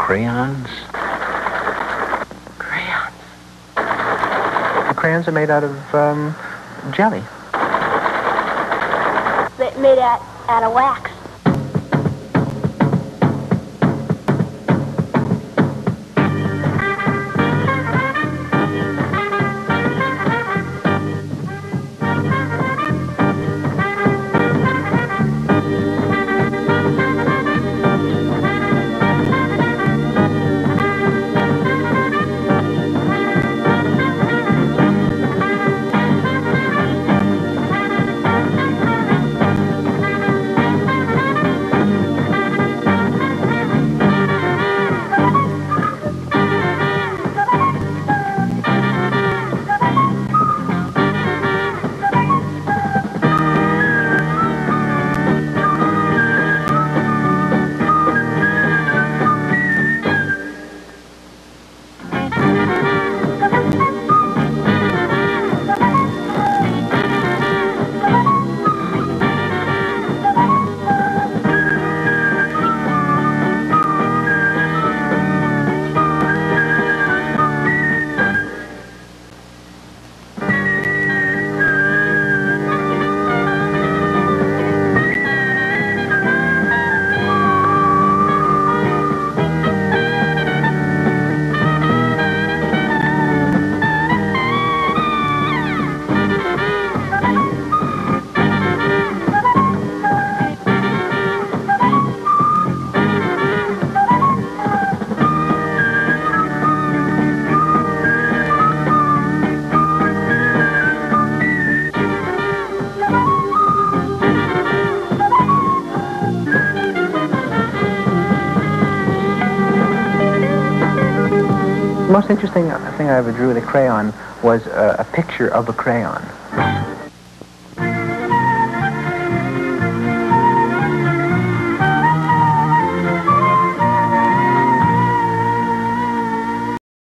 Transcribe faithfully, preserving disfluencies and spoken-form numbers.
Crayons? Crayons. The crayons are made out of um, jelly. They made out, out of wax. The most interesting thing I ever drew with a crayon was uh, a picture of a crayon.